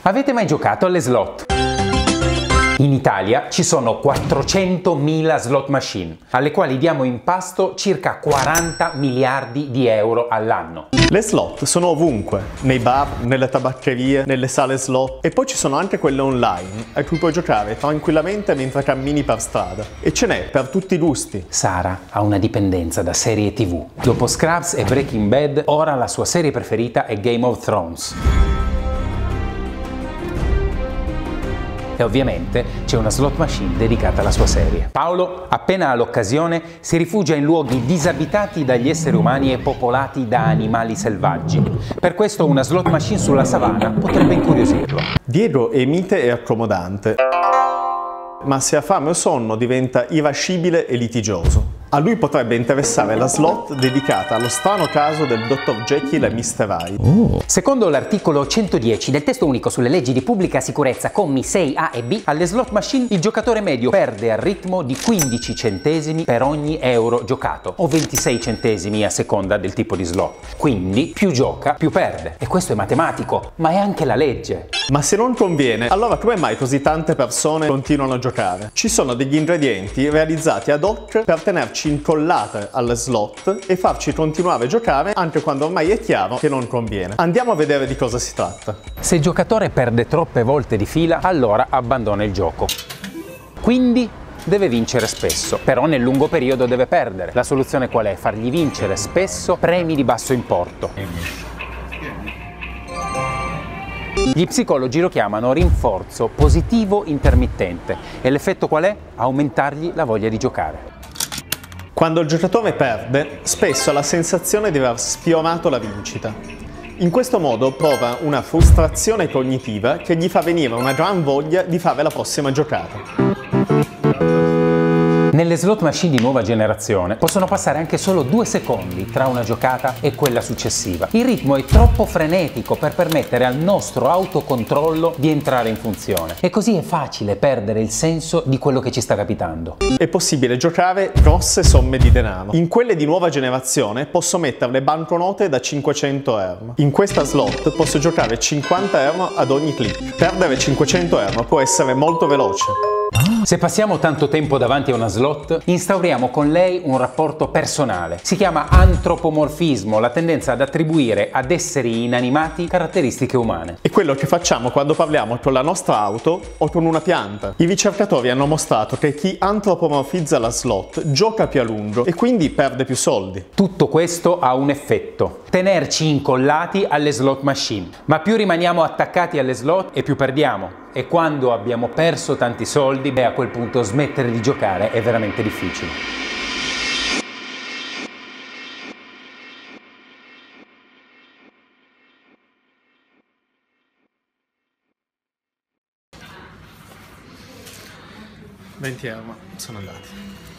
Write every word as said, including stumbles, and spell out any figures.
Avete mai giocato alle slot? In Italia ci sono quattrocentomila slot machine, alle quali diamo in pasto circa quaranta miliardi di euro all'anno. Le slot sono ovunque, nei bar, nelle tabaccherie, nelle sale slot, e poi ci sono anche quelle online, a cui puoi giocare tranquillamente mentre cammini per strada. E ce n'è per tutti i gusti. Sara ha una dipendenza da serie tivù. Dopo Scrubs e Breaking Bad, ora la sua serie preferita è Game of Thrones. E ovviamente c'è una slot machine dedicata alla sua serie. Paolo, appena ha l'occasione, si rifugia in luoghi disabitati dagli esseri umani e popolati da animali selvaggi. Per questo una slot machine sulla savana potrebbe incuriosirlo. Diego è mite e accomodante, ma se ha fame o sonno diventa irascibile e litigioso. A lui potrebbe interessare la slot dedicata allo strano caso del dottor Jekyll e mister Hyde. Oh. Secondo l'articolo centodieci del testo unico sulle leggi di pubblica sicurezza, commi sei A e B, alle slot machine il giocatore medio perde al ritmo di quindici centesimi per ogni euro giocato, o ventisei centesimi a seconda del tipo di slot. Quindi più gioca, più perde. E questo è matematico, ma è anche la legge. Ma se non conviene, allora come mai così tante persone continuano a giocare? Ci sono degli ingredienti realizzati ad hoc per tenerci incollate alle slot e farci continuare a giocare anche quando ormai è chiaro che non conviene. Andiamo a vedere di cosa si tratta. Se il giocatore perde troppe volte di fila, allora abbandona il gioco. Quindi deve vincere spesso, però nel lungo periodo deve perdere. La soluzione qual è? Fargli vincere spesso premi di basso importo. Gli psicologi lo chiamano rinforzo positivo intermittente e l'effetto qual è? Aumentargli la voglia di giocare. Quando il giocatore perde, spesso ha la sensazione di aver sfiorato la vincita. In questo modo prova una frustrazione cognitiva che gli fa venire una gran voglia di fare la prossima giocata. Nelle slot machine di nuova generazione possono passare anche solo due secondi tra una giocata e quella successiva. Il ritmo è troppo frenetico per permettere al nostro autocontrollo di entrare in funzione. E così è facile perdere il senso di quello che ci sta capitando. È possibile giocare grosse somme di denaro. In quelle di nuova generazione posso mettere le banconote da cinquecento euro. In questa slot posso giocare cinquanta euro ad ogni click. Perdere cinquecento euro può essere molto veloce. Se passiamo tanto tempo davanti a una slot, instauriamo con lei un rapporto personale. Si chiama antropomorfismo, la tendenza ad attribuire ad esseri inanimati caratteristiche umane. È quello che facciamo quando parliamo con la nostra auto o con una pianta. I ricercatori hanno mostrato che chi antropomorfizza la slot gioca più a lungo e quindi perde più soldi. Tutto questo ha un effetto: tenerci incollati alle slot machine. Ma più rimaniamo attaccati alle slot e più perdiamo. E quando abbiamo perso tanti soldi, beh, a quel punto smettere di giocare è veramente difficile. venti euro sono andati.